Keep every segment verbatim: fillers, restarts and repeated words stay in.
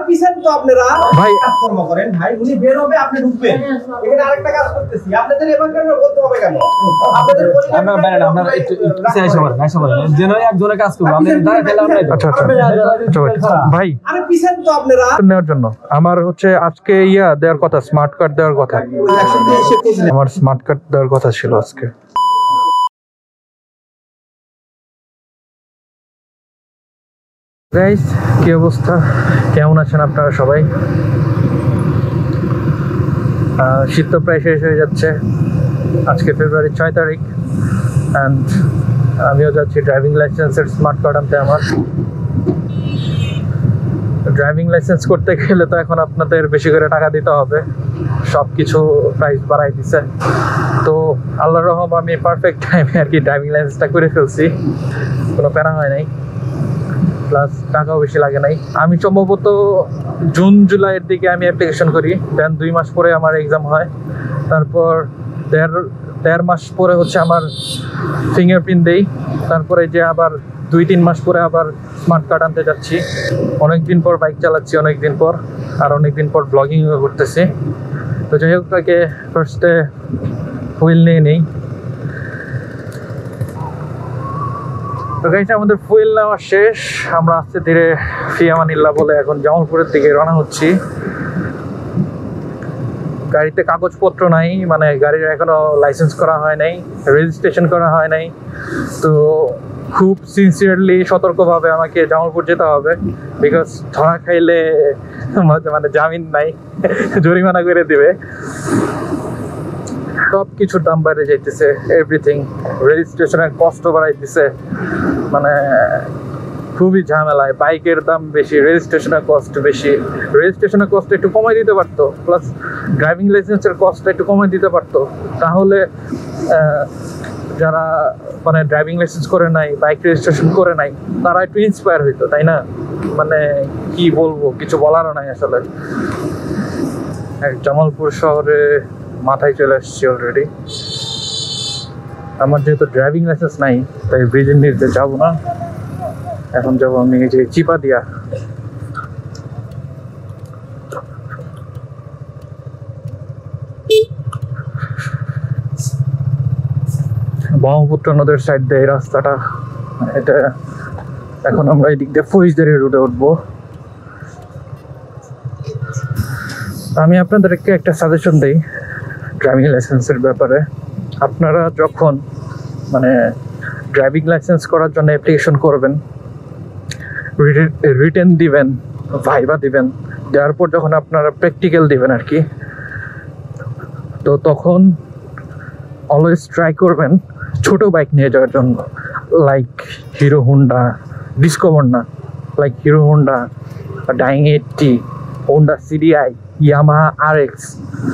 পিছন তো আপনারা ভাই কাজকর্ম করেন ভাই, উনি বের হবে আপনি ঢুকবেন, এখানে আরেকটা কাজ করতেছি, আপনাদের এবার কেন বলতে হবে কেন? আপনাদের আমরা বাইরে আমরা একটু পিছে এসে পড়েন এসে পড়েন যেন একজনে কাজ করব আমরা দাঁড়ায় ফেলে আমরা। আচ্ছা আচ্ছা ভাই আরে পিছন তো আপনারা নেওয়ার জন্য আমার হচ্ছে আজকে ইয়া দেওয়ার কথা, স্মার্ট কার্ড দেওয়ার কথা, আমার স্মার্ট কার্ড দেওয়ার কথা ছিল আজকে। গাইস কি অবস্থা, কেমন আছেন আপনারা সবাই? শীত তো প্রায় শেষ হয়ে যাচ্ছে, আজকে ফেব্রুয়ারি ছয় তারিখ অ্যান্ড আমিও যাচ্ছি ড্রাইভিং লাইসেন্সের স্মার্ট কার্ড আনতে। আমার ড্রাইভিং লাইসেন্স করতে গেলে তো এখন আপনাদের বেশি করে টাকা দিতে হবে, সব কিছু প্রাইস বাড়াই দিছে। তো আল্লাহর রহম আমি পারফেক্ট টাইমে আর কি ড্রাইভিং লাইসেন্সটা করে ফেলছি, কোনো প্যারা হয় নাই, প্লাস টাকাও বেশি লাগে নাই। আমি সম্ভবত জুন জুলাইয়ের দিকে আমি অ্যাপ্লিকেশন করি, দেন দুই মাস পরে আমার এক্সাম হয়, তারপর দেড় দেড় মাস পরে হচ্ছে আমার ফিঙ্গারপ্রিন্ট দেই, তারপরে যে আবার দুই তিন মাস পরে আবার স্মার্ট কার্ড আনতে যাচ্ছি। অনেকদিন পর বাইক চালাচ্ছি, অনেকদিন পর, আর অনেকদিন পর ব্লগিংও করতেছি। তো যাই হোক, তাকে ফার্স্টে হুইল নিয়ে নেই। তো গাইস আমাদের ফুয়েল নেওয়া শেষ, আমরা আস্তে ধীরে ফি আমানিল্লাহ বলে এখন জামালপুরের দিকে রওনা হচ্ছি। গাড়িতে কাগজপত্র নাই, মানে গাড়ির এখনো লাইসেন্স করা হয় নাই, রেজিস্ট্রেশন করা হয় নাই। তো খুব সিনসিয়ারলি সতর্কভাবে আমাকে জামালপুর যেতে হবে, বিকজ ধরা খাইলে মানে জামিন নাই, জরিমানা করে দিবে। সব কিছুর দাম বাইরে যাইতেছে, এভরিথিং, রেজিস্ট্রেশনের কষ্ট বাড়াই দিছে, মানে খুবই ঝামেলায়। বাইকের দাম বেশি, রেজিস্ট্রেশনের কস্ট বেশি, রেজিস্ট্রেশনের কস্ট একটু কমাই দিতে পারতো, প্লাস ড্রাইভিং লাইসেন্সের কস্টটা একটু কমাই দিতে পারতো, তাহলে যারা মানে ড্রাইভিং লাইসেন্স করে নাই, বাইক রেজিস্ট্রেশন করে নাই, তারা একটু ইন্সপায়ার হইতো, তাই না? মানে কি বলবো, কিছু বলারও নাই আসলে। জামালপুর শহরে মাথায় চলে আসছি অলরেডি। আমার যেহেতু ড্রাইভিং লাইসেন্স নাই, তাই ব্রিজের নিচে যাবো না, এখন যাবো আমি এই যে চিপা দিয়া। ব্রহ্মপুত্র নদের সাইড দিয়ে এই রাস্তাটা, এটা এখন আমরা এই দিক দিয়ে ফৌজদারি রুটে উঠবো। আমি আপনাদেরকে একটা সাজেশন দিই ড্রাইভিং লাইসেন্সের ব্যাপারে। আপনারা যখন মানে ড্রাইভিং লাইসেন্স করার জন্য অ্যাপ্লিকেশন করবেন, রিটেন দিবেন, ভাইবা দিবেন, দেওয়ার পর যখন আপনারা প্র্যাকটিক্যাল দিবেন আর কি, তো তখন অলওয়েজ ট্রাই করবেন ছোট বাইক নিয়ে যাওয়ার জন্য, লাইক হিরো হোন্ডা, ডিসকভার না, লাইক হিরো হোন্ডা, ডাইং eighty, Honda CDI, Yamaha R X,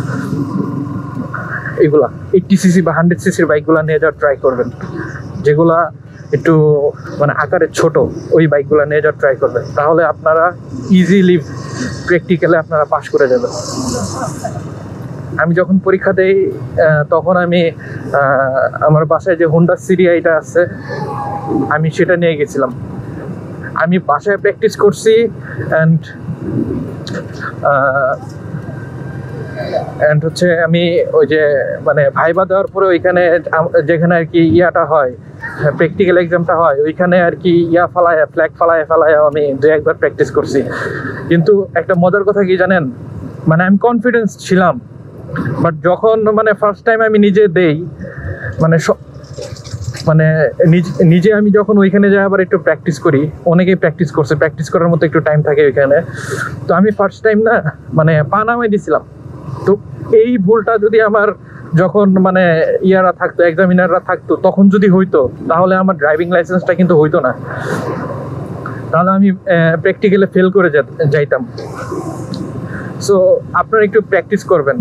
এগুলা এইটটি সিসি বা হান্ড্রেড সিসির বাইকগুলা নিয়ে যাওয়ার ট্রাই করবেন, যেগুলা একটু মানে আকারে ছোট, ওই বাইকগুলো নিয়ে যাওয়ার ট্রাই করবেন, তাহলে আপনারা ইজিলি প্র্যাকটিক্যালে আপনারা পাস করে যাবেন। আমি যখন পরীক্ষা দেই তখন আমি আমার বাসায় যে হোন্ডা সিডিআইটা আছে, আমি সেটা নিয়ে গেছিলাম। আমি বাসায় প্র্যাকটিস করছি অ্যান্ড অ্যান্ড হচ্ছে আমি ওই যে মানে ভাইবা দেওয়ার পরে ওইখানে যেখানে আর কি ইয়াটা হয়, প্র্যাকটিক্যাল এক্সামটা হয়, ওইখানে আর কি ইয়া ফালায়, ফ্ল্যাগ ফালায় ফালায় আমি দু একবার প্র্যাকটিস করছি। কিন্তু একটা মজার কথা কি জানেন, মানে আমি কনফিডেন্স ছিলাম, বাট যখন মানে ফার্স্ট টাইম আমি নিজে দেই, মানে মানে নিজে আমি যখন ওইখানে যাই আবার একটু প্র্যাকটিস করি, অনেকেই প্র্যাকটিস করছে, প্র্যাকটিস করার মতো একটু টাইম থাকে ওইখানে, তো আমি ফার্স্ট টাইম না মানে পা নামাই দিছিলাম। তো এই ভুলটা যদি আমার যখন মানে ইয়ারা থাকতো, এক্সামিনাররা থাকতো, তখন যদি হইতো, তাহলে আমার ড্রাইভিং লাইসেন্সটা কিন্তু হইতো না, তাহলে আমি প্র্যাকটিক্যালে ফেল করে যাইতাম। সো আপনারা একটু প্র্যাকটিস করবেন।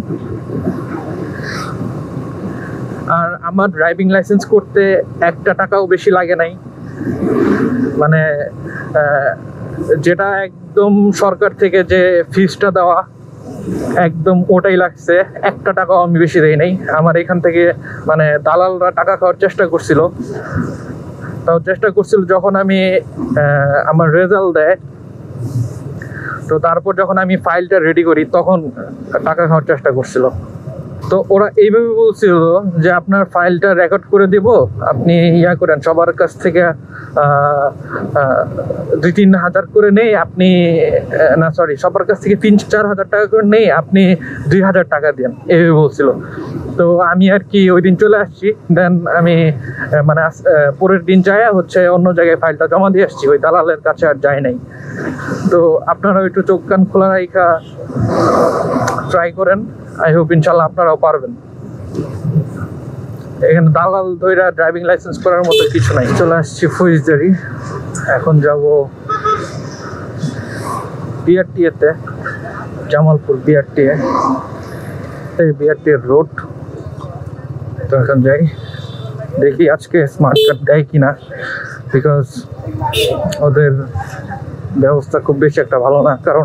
আর আমার ড্রাইভিং লাইসেন্স করতে একটা টাকাও বেশি লাগে নাই, মানে যেটা একদম সরকার থেকে যে ফিসটা দেওয়া একদম ওটাই লাগছে, একটা টাকাও আমি বেশি দেই নাই। আমার এখান থেকে মানে দালালরা টাকা খাওয়ার চেষ্টা করছিল, তাও চেষ্টা করছিল। যখন আমি আমার রেজাল্ট দেয় তো তারপর যখন আমি ফাইলটা রেডি করি তখন টাকা খাওয়ার চেষ্টা করছিল। তো ওরা এইভাবে বলছিল যে আপনার ফাইলটা রেকর্ড করে দিব, আপনি ইয়া করেন, সবার কাছ থেকে দুই তিন হাজার করে নেই আপনি, না সরি সবার কাছ থেকে তিন চার হাজার টাকা করে নেই, আপনি দুই হাজার টাকা দেন, এইভাবে বলছিল। তো আমি আর কি ওই দিন চলে আসছি, দেন আমি মানে পরের দিন যাই হচ্ছে অন্য জায়গায় ফাইলটা জমা দিয়ে আসছি, ওই দালালের কাছে আর যাই নাই। তো আপনারা একটু চোখ কান খোলা রাখা ট্রাই করেন, আই হোপ ইনশাল্লাহ আপনারাও পারবেন। এখানে দালাল ধইরা ড্রাইভিং লাইসেন্স করার মতো কিছু নাই। চলে আসছি ফৌজদারি, এখন যাব বিআরটিএতে, জামালপুর বিআরটিএ, এই বিআরটিএ রোড। তো এখন যাই, দেখি আজকে স্মার্ট কার্ড দেয় কিনা, বিকজ ওদের ব্যবস্থা খুব বেশি একটা ভালো না। কারণ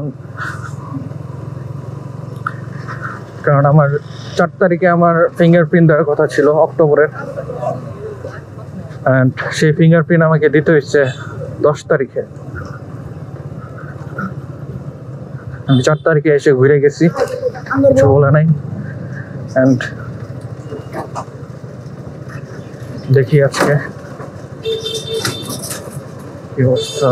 কারণ আমার চার তারিখে আমার ফিঙ্গারপ্রিন্ট দেওয়ার কথা ছিল অক্টোবরের, অ্যান্ড সেই ফিঙ্গারপ্রিন্ট আমাকে দিতে হচ্ছে দশ তারিখে। আমি চার তারিখে এসে ঘুরে গেছি, কিছু বলে নাই। অ্যান্ড দেখি আজকে কি অবস্থা।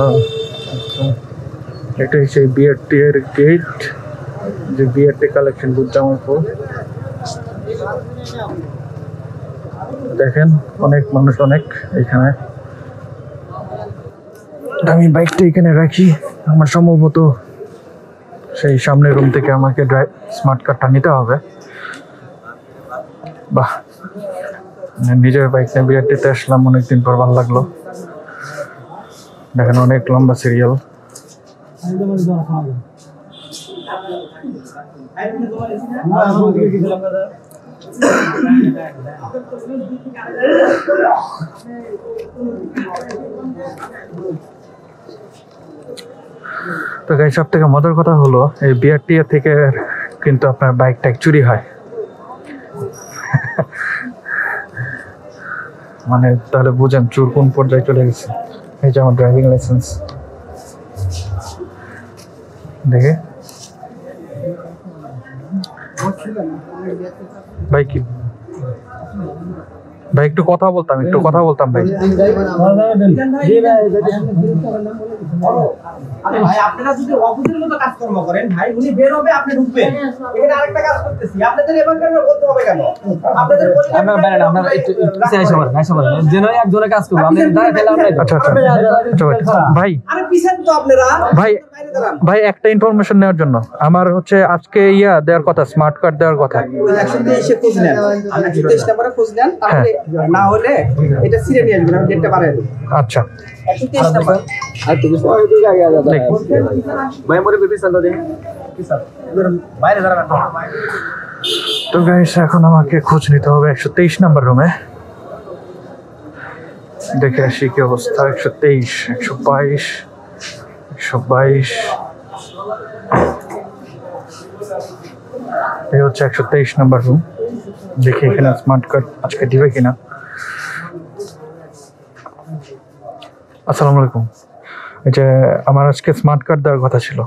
এটাই সেই বিআরটি এর গেট, যে বিআরটি কালেকশন বুথ জামালপুর। দেখেন অনেক মানুষ, অনেক এখানে। আমি বাইকটা এখানে রাখি, আমার সম্ভবত সেই সামনের রুম থেকে আমাকে ড্রাইভ স্মার্ট কার্ডটা নিতে হবে। বাহ, নিজের বাইক নিয়ে বিআরটিতে আসলাম অনেকদিন পর, ভালো লাগলো। দেখেন অনেক লম্বা সিরিয়াল। তো গাইস, সব থেকে মজার কথা হলো এই বিআরটিএ থেকে কিন্তু আপনার বাইকটা চুরি হয়। মানে তাহলে বুঝেন চোর কোন পর্যায়ে চলে গেছে। এই যে আমার ড্রাইভিং লাইসেন্স, দেখে ভাই কি ভাই একটু কথা বলতাম, একটু কথা বলতাম ভাই। আরে ভাই, আপনারা যদি অফিসের মতো কাজকর্ম করেন, ভাই উনি বের হবে, আপনি ঢুকবেন। এখানে আরেকটা কাজ করতেছি, আপনাদের এবারকার বলতে হবে কেন? আপনাদের আমরা বাইরে না, আমরা একটু পিছে আইসা বলেন, আইসা বলেন, যেন একজনে কাজ করব, আমরা দাঁড়ায় ফেলে আমরা। আচ্ছা আচ্ছা আচ্ছা ভাই, আরে পিছেন তো আপনারা ভাই ভাই একটা ইনফরমেশন নেওয়ার জন্য, আমার হচ্ছে আজকে ইয়া দেওয়ার কথা, স্মার্ট কার্ড দেওয়ার কথা। একশো তেইশে খোঁজ নেন, একশো তেইশ নাম্বারে খোঁজ নেন, তাহলে না হলে এটা সিরে নিয়ে আসবেন, আমি ডেটটা বাড়াই দেব। আচ্ছা, একশো তেইশ নাম্বার। আর তুমি ওই দিকে আগে আগে ভাই মরে বেবি সান্দা দে কি স্যার বাইরে দাঁড়ান। তো গাইস, এখন আমাকে খোঁজ নিতে হবে একশো তেইশ নাম্বার রুমে। দেখে আসি কি অবস্থা। একশো তেইশ, একশো বাইশ, একশো বাইশ, এই হচ্ছে একশো তেইশ নাম্বার রুম। দেখি এখানে স্মার্ট কার্ড আজকে দিবে কিনা। আসসালামু আলাইকুম, এই যে আমার আজকে স্মার্ট কার্ড দেওয়ার কথা ছিল।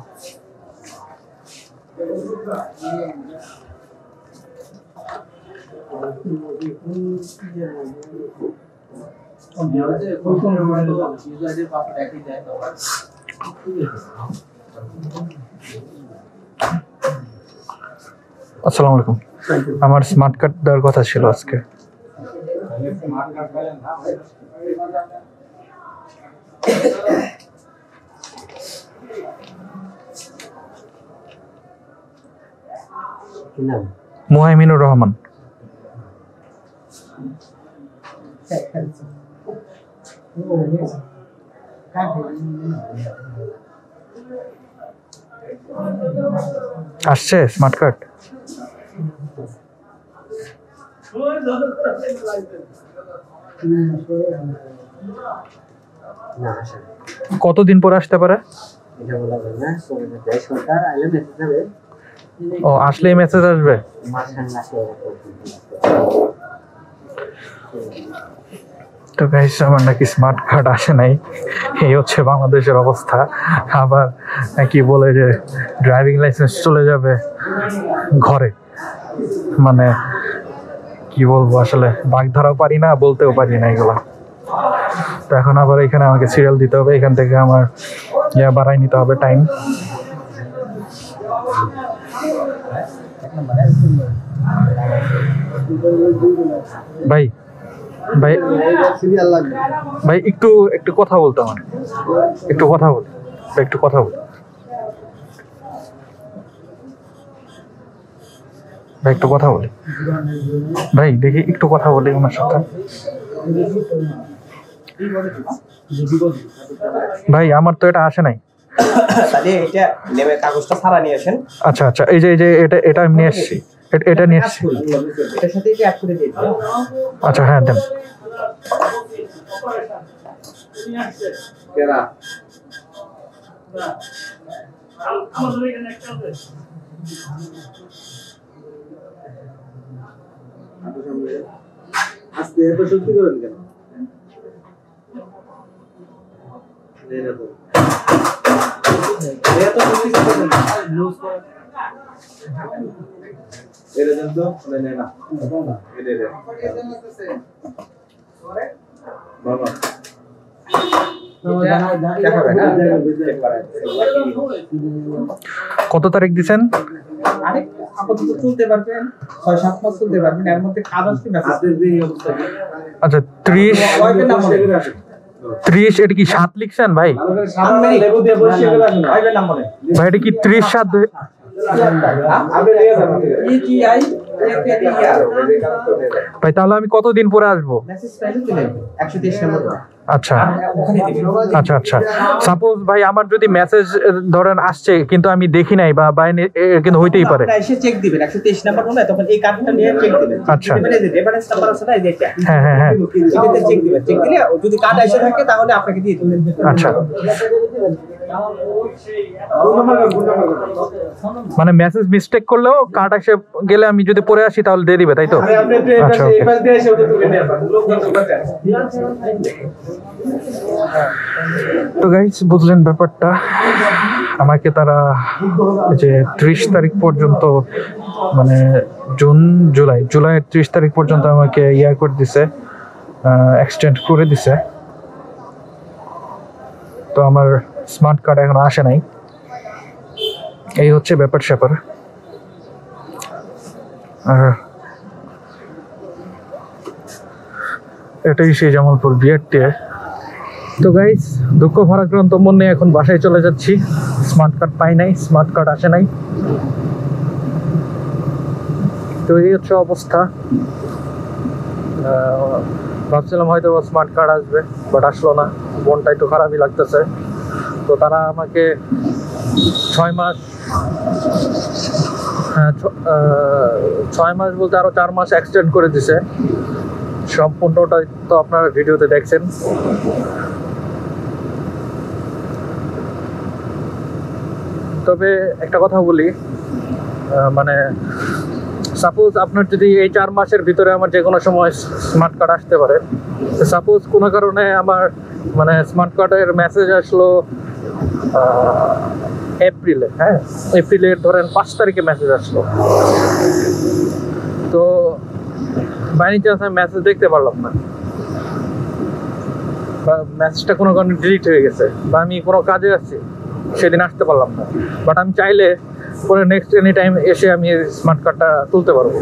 আসসালামু আলাইকুম, আমার স্মার্ট কার্ড দেওয়ার কথা ছিল আজকে। মুহাইমিনুর রহমান। আসছে স্মার্ট কার্ড? কতদিন পর আসতে পারে? ও, আসলেই মেসেজ আসবে। তো গাইস আমার নাকি স্মার্ট কার্ড আসে নাই, এই হচ্ছে বাংলাদেশের অবস্থা। আবার কি বলে যে ড্রাইভিং লাইসেন্স চলে যাবে ঘরে, মানে কি বলবো আসলে বাগধারাও পারি না, বলতেও পারি না এগুলা। তো এখন আবার এখানে আমাকে সিরিয়াল দিতে হবে, এখান থেকে আমার ইয়া বাড়াই নিতে হবে টাইম। ভাই ভাই ভাই একটু একটু কথা বলতে আমার, একটু কথা বল, একটু কথা বল ভাই, একটু কথা বলি ভাই, দেখি একটু কথা বলি ওনার সাথে। ভাই আমার তো এটা আসে নাই। তাহলে এটা নেমে কাগজটা ছাড়া নিয়ে আসেন। আচ্ছা আচ্ছা, এই যে এই যে এটা এটা আমি নিয়ে এসেছি, এটা নিয়ে এসেছি। এটার সাথে এটা অ্যাড করে দিন। আচ্ছা হ্যাঁ দেন। কেরা আমাদের এখানে একটা আছে। আস্তে এত সত্যি করেন কেন? এত সত্যি করেন না, লুজ করে। এর জন্য তো নেই না। এটা এটা। বাবা কত তারিখ দিছেন? আরেক আপাতত চলতে পারবেন, ছয় সাত মাস চলতে পারবেন, এর মধ্যে কাজ আসবে মেসেজ। আচ্ছা ত্রিশ ত্রিশ, এটা কি সাত লিখছেন ভাই? ভাই এটা কি ত্রিশ সাত দুই- ভাই তাহলে আমি কতদিন পরে আসবো? আচ্ছা আচ্ছা আচ্ছা, সাপোজ ভাই আমার যদি মেসেজ ধরেন আসছে কিন্তু আমি দেখি নাই বা বাইরে কিন্তু হইতেই পারে, এসে চেক দিবেন একশো তেইশ নাম্বার হলে তখন এই কার্ডটা নিয়ে চেক দিবেন। আচ্ছা। দিবেন এই যে রেফারেন্স নাম্বার আছে না, এই যে এটা, হ্যাঁ হ্যাঁ হ্যাঁ এটাতে চেক দিবেন। চেক দিলে যদি কার্ড এসে থাকে তাহলে আপনাকে দিয়ে দিবেন। আচ্ছা, মানে মেসেজ মিস্টেক করলেও কার্ড এসে গেলে আমি যদি পরে আসি তাহলে দিয়ে দিবে, তাই তো? আচ্ছা ওকে। তো গাইস বুঝলেন ব্যাপারটা, আমাকে তারা যে ত্রিশ তারিখ পর্যন্ত, মানে জুন জুলাই জুলাইয়ের ত্রিশ তারিখ পর্যন্ত আমাকে ইয়া করে দিছে, এক্সটেন্ড করে দিছে। তো আমার স্মার্ট কার্ড এখন আসে নাই, এই হচ্ছে ব্যাপার স্যাপার। আর এটাই সেই জামালপুর বিআরটি। তো গাইস দুঃখ ভারাক্রান্ত মন নিয়ে এখন বাসায় চলে যাচ্ছি। স্মার্ট কার্ড পাই নাই, স্মার্ট কার্ড আসে নাই। তো এই হচ্ছে অবস্থা। ভাবছিলাম হয়তো স্মার্ট কার্ড আসবে, বাট আসলো না। মনটা একটু খারাপই লাগতেছে। তো তারা আমাকে ছয় মাস হ্যাঁ ছয় মাস বলতে আরো চার মাস এক্সটেন্ড করে দিছে। সম্পূর্ণটা তো আপনারা ভিডিওতে দেখছেন। তবে একটা কথা বলি, মানে সাপোজ আপনার যদি এই চার মাসের ভিতরে আমার যে কোনো সময় স্মার্ট কার্ড আসতে পারে, সাপোজ কোনো কারণে আমার মানে স্মার্ট কার্ডের মেসেজ আসলো এপ্রিলে, হ্যাঁ এপ্রিলের ধরেন পাঁচ তারিখে মেসেজ আসলো, তো বাই এনি চান্স আমি মেসেজ দেখতে পারলাম না, বা মেসেজটা কোনো কারণে ডিলিট হয়ে গেছে, বা আমি কোনো কাজে আছি সেদিন আসতে পারলাম না, বাট আমি চাইলে পরে নেক্সট এনি টাইম এসে আমি স্মার্ট কার্ডটা তুলতে পারবো।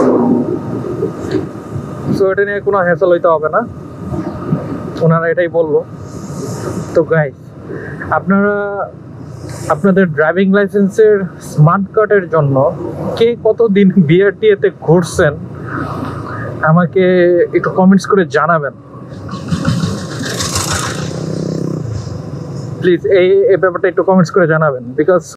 সো এটা নিয়ে কোনো হ্যাসেল হইতে হবে না, ওনারা এটাই বললো। তো গাইস আপনারা আপনাদের ড্রাইভিং লাইসেন্সের স্মার্ট কার্ডের জন্য কে কতদিন বিআরটি এতে ঘুরছেন আমাকে একটু কমেন্টস করে জানাবেন প্লিজ। এই ব্যাপারটা একটু কমেন্টস করে জানাবেন, বিকজ